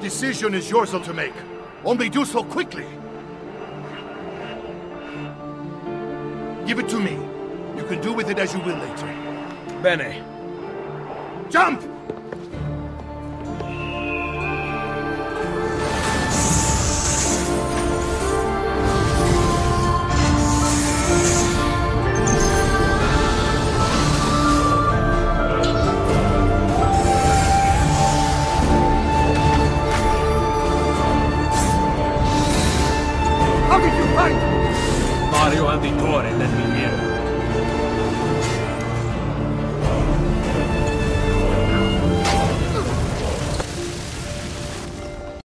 decision is yours to make. Only do so quickly. Give it to me. You can do with it as you will later. Bene. Jump! Mario and Ettore led me here.